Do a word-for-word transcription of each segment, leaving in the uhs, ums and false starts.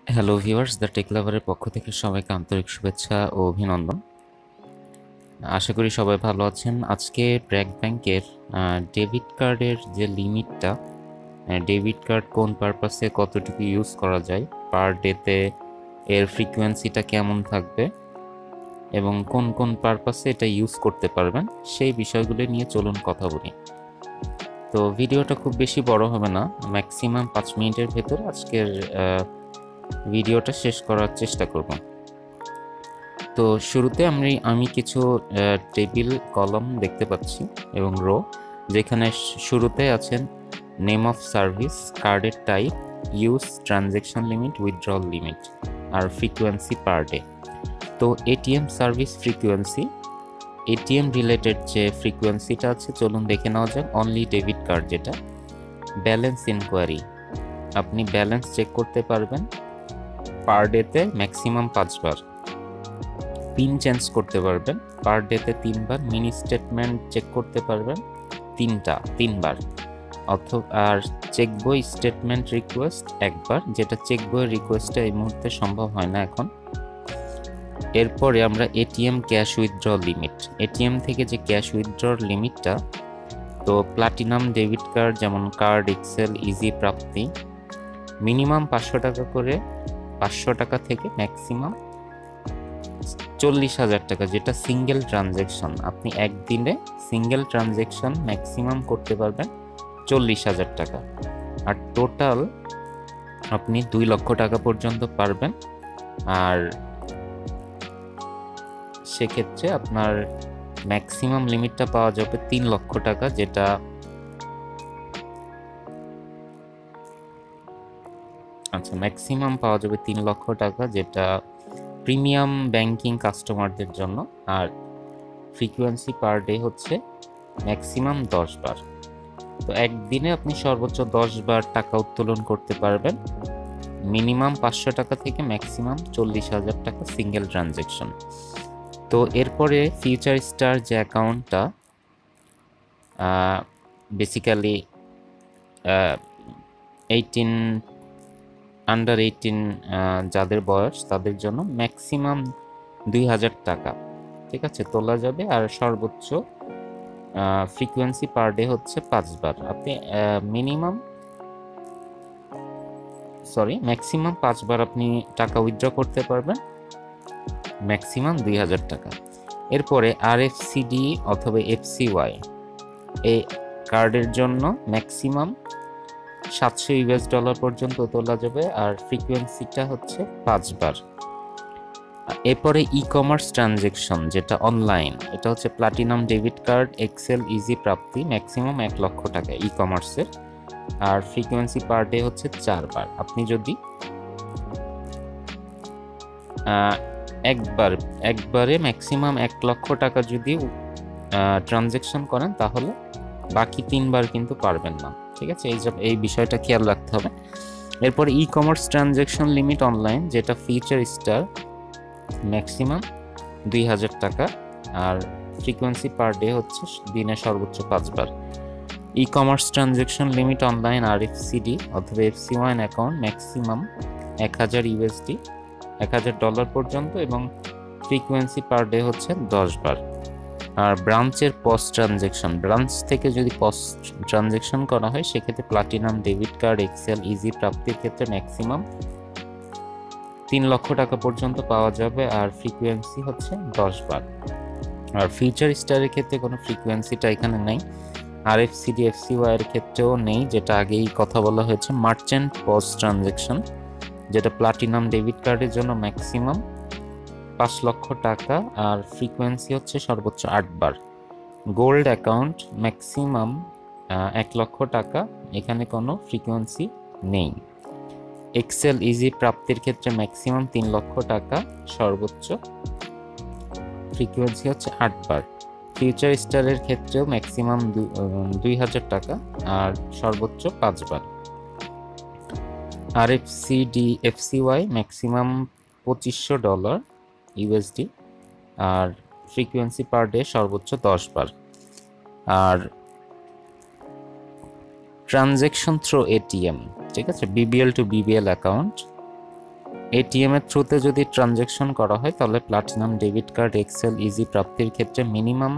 Hello viewers, the tech লাভারের পক্ষ থেকে সবাইকে আন্তরিক শুভেচ্ছা ও অভিনন্দন। আশা করি সবাই ভালো আছেন। আজকে ব্র্যাক ব্যাংকের ডেবিট কার্ডের যে লিমিটটা, ডেবিট কার্ড কোন পারপাসে কতটুকু ইউজ করা যায়, পার ডেতে এর ফ্রিকোয়েন্সিটা কেমন থাকবে এবং কোন কোন পারপাসে এটা ইউজ করতে পারবেন, সেই বিষয়গুলো নিয়ে চলুন কথা বলি। তো ভিডিওটা খুব বেশি বড় হবে না, ম্যাক্সিমাম পাঁচ মিনিটের ভেতর আজকের ভিডিওটা শেষ করার চেষ্টা করব। তো শুরুতে আমি আমি কিছু টেবিল কলাম দেখতে পাচ্ছি এবং রো, যেখানে শুরুতে আছেন নেম অফ সার্ভিস, কার্ডের type, use, transaction limit, withdrawal limit আর ফ্রিকোয়েন্সি পার ডে। তো ATM service frequency, ATM related যে ফ্রিকোয়েন্সিটা আছে চলুন দেখে নেওয়া যাক। অনলি ডেবিট কার্ড যেটা, ব্যালেন্স ইনকোয়ারি, আপনি ব্যালেন্স চেক করতে পারবেন পার ডেতে ম্যাক্সিমাম পাঁচবার। পিন চেঞ্জ করতে পারবেন পার ডেতে তিনবার। মিনি স্টেটমেন্ট চেক করতে পারবেন তিনটা তিনবার অথবা আর চেক বই স্টেটমেন্ট রিকোয়েস্ট একবার, যেটা চেক বইয়ের রিকোয়েস্টটা এই মুহূর্তে সম্ভব হয় না এখন। এরপরে আমরা ATM cash withdraw limit, ATM থেকে যে ক্যাশ উইথড্র লিমিটটা, তো প্লাটিনাম ডেবিট কার্ড যেমন card, Excel, Easy Prapti, minimum পাঁচশো টাকা করে, পাঁচশো টাকা থেকে ম্যাক্সিমাম চল্লিশ হাজার টাকা, যেটা সিঙ্গেল ট্রানজ্যাকশন। আপনি একদিনে সিঙ্গেল ট্রানজ্যাকশন ম্যাক্সিমাম করতে পারবেন চল্লিশ হাজার টাকা, আর টোটাল আপনি দুই লক্ষ টাকা পর্যন্ত পারবেন। আর সেক্ষেত্রে আপনার ম্যাক্সিমাম লিমিটটা পাওয়া যাবে তিন লক্ষ টাকা, যেটা আচ্ছা ম্যাক্সিমাম পাওয়া যাবে তিন লক্ষ টাকা, যেটা প্রিমিয়াম ব্যাংকিং কাস্টমারদের জন্য। আর ফ্রিকোয়েন্সি পার ডে হচ্ছে ম্যাক্সিমাম দশ বার। তো একদিনে আপনি সর্বোচ্চ দশ বার টাকা উত্তোলন করতে পারবেন, মিনিমাম পাঁচশো টাকা থেকে ম্যাক্সিমাম চল্লিশ হাজার টাকা সিঙ্গেল ট্রানজ্যাকশন। তো এরপরে ফিউচার স্টার যে অ্যাকাউন্টটা, বেসিক্যালি এইটিন আন্ডার এইটিন যাদের বয়স তাদের জন্য ম্যাক্সিমাম দুই হাজার টাকা, ঠিক আছে, তোলা যাবে। আর সর্বোচ্চ ফ্রিকোয়েন্সি পার ডে হচ্ছে পাঁচবার। আপনি মিনিমাম সরি ম্যাক্সিমাম পাঁচবার আপনি টাকা উইথড্র করতে পারবেন, ম্যাক্সিমাম দুই হাজার টাকা। এরপরে আর এফ সি ডি অথবা এফ সি ওয়াই এই কার্ডের জন্য ম্যাক্সিমাম সাতশো ইউএস ডলার পর্যন্ত তোলা যাবে, আর ফ্রিকোয়েন্সিটা হচ্ছে পাঁচবার। এরপরে ই কমার্স ট্রানজ্যাকশন যেটা অনলাইন, এটা হচ্ছে platinum debit card, Excel, Easy Prapti, maximum এক লক্ষ টাকা ই কমার্সের, আর ফ্রিকোয়েন্সি পার ডে হচ্ছে চারবার। আপনি যদি একবার একবারে ম্যাক্সিমাম এক লক্ষ টাকা যদি ট্রানজ্যাকশন করেন তাহলে বাকি তিনবার কিন্তু পারবেন না, ঠিক আছে, এই এই বিষয়টা খেয়াল রাখতে হবে। এরপরে e commerce transaction limit online, যেটা ফিউচার স্টার, ম্যাক্সিমাম দুই হাজার টাকা, আর ফ্রিকোয়েন্সি পার ডে হচ্ছে দিনে সর্বোচ্চ পাঁচবার। E commerce transaction limit online আর এফ সি ডি অথবা F C one account maximum এক হাজার ইউএসডি, এক হাজার ডলার পর্যন্ত, এবং ফ্রিকোয়েন্সি পার ডে হচ্ছে দশ বার। আর ব্রাঞ্চের পস ট্রানজ্যাকশন, ব্রাঞ্চ থেকে যদি পস ট্রানজ্যাকশন করা হয় সেক্ষেত্রে platinum debit card, Excel, Easy প্রাপ্তির ক্ষেত্রে ম্যাক্সিমাম তিন লক্ষ টাকা পর্যন্ত পাওয়া যাবে, আর ফ্রিকোয়েন্সি হচ্ছে দশ বার। আর ফিউচার স্টারের ক্ষেত্রে কোনো ফ্রিকোয়েন্সিটা এখানে নেই, আর F C D, F C Y এর ক্ষেত্রেও নেই, যেটা আগেই কথা বলা হয়েছে। মার্চেন্ট পস ট্রানজ্যাকশন, যেটা প্লাটিনাম ডেবিট কার্ডের জন্য ম্যাক্সিমাম পাঁচ লক্ষ টাকা, আর ফ্রিকোয়েন্সি হচ্ছে সর্বোচ্চ আটবার। গোল্ড অ্যাকাউন্ট ম্যাক্সিমাম এক লক্ষ টাকা, এখানে কোনো ফ্রিকোয়েন্সি নেই। এক্সেল, ইজি প্রাপ্তির ক্ষেত্রে ম্যাক্সিমাম তিন লক্ষ টাকা, সর্বোচ্চ ফ্রিকোয়েন্সি হচ্ছে আটবার। ফিউচার স্টারের ক্ষেত্রেও ম্যাক্সিমাম দুই হাজার টাকা আর সর্বোচ্চ পাঁচবার। আর F C D, F C Y maximum পঁচিশশো ডলার ইউএসডি, আর ফ্রিকোয়েন্সি পার ডে সর্বোচ্চ দশ বার। আর ট্রানজ্যাকশন থ্রু এটিএম, ঠিক আছে, BBL to BBL account ATM এর থ্রুতে যদি ট্রানজ্যাকশন করা হয় তাহলে platinum debit card Excel Easy প্রাপ্তির ক্ষেত্রে মিনিমাম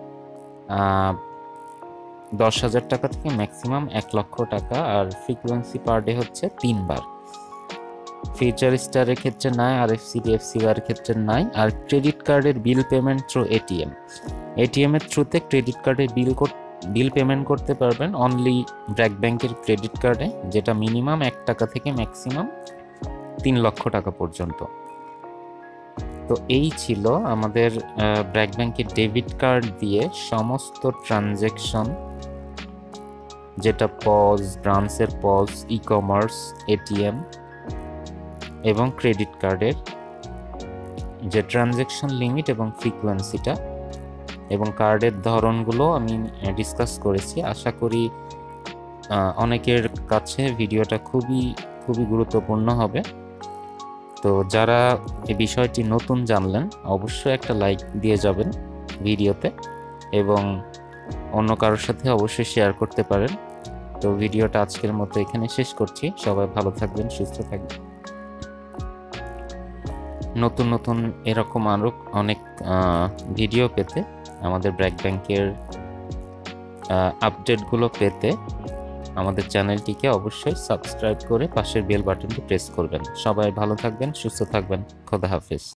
দশ হাজার টাকা থেকে ম্যাক্সিমাম এক লক্ষ টাকা, আর ফ্রিকোয়েন্সি পার ডে হচ্ছে তিনবার। ফিউচার স্টারের ক্ষেত্রে নাই, আর এফসিডিএফসি এর ক্ষেত্রে নাই। আর ক্রেডিট কার্ডের bill payment through ATM ATM এর থ্রুতে ক্রেডিট কার্ডের বিল বিল পেমেন্ট করতে পারবেন অনলি ব্র্যাক ব্যাংকের ক্রেডিট কার্ডে, যেটা মিনিমাম এক টাকা থেকে ম্যাক্সিমাম তিন লক্ষ টাকা পর্যন্ত। তো এই ছিল আমাদের ব্র্যাক ব্যাংকের ডেবিট কার্ড দিয়ে সমস্ত ট্রানজ্যাকশন, যেটা পজ, ব্রাঞ্চের পজ, ই কমার্স, এটিএম এবং ক্রেডিট কার্ডের যে ট্রানজ্যাকশন লিমিট এবং ফ্রিকোয়েন্সিটা এবং কার্ডের ধরনগুলো আমি ডিসকাস করেছি। আশা করি অনেকের কাছে ভিডিওটা খুবই খুবই গুরুত্বপূর্ণ হবে। তো যারা এই বিষয়টি নতুন জানলেন অবশ্যই একটা লাইক দিয়ে যাবেন ভিডিওতে, এবং অন্য কারোর সাথে অবশ্যই শেয়ার করতে পারেন। তো ভিডিওটা আজকের মতো এখানে শেষ করছি। সবাই ভালো থাকবেন, সুস্থ থাকবেন। নতুন নতুন এরকম আরও অনেক ভিডিও পেতে, আমাদের ব্র্যাক ব্যাংকের আপডেটগুলো পেতে আমাদের চ্যানেলটিকে অবশ্যই সাবস্ক্রাইব করে পাশের বেল বাটনটি প্রেস করবেন। সবাই ভালো থাকবেন, সুস্থ থাকবেন। খোদা হাফেজ।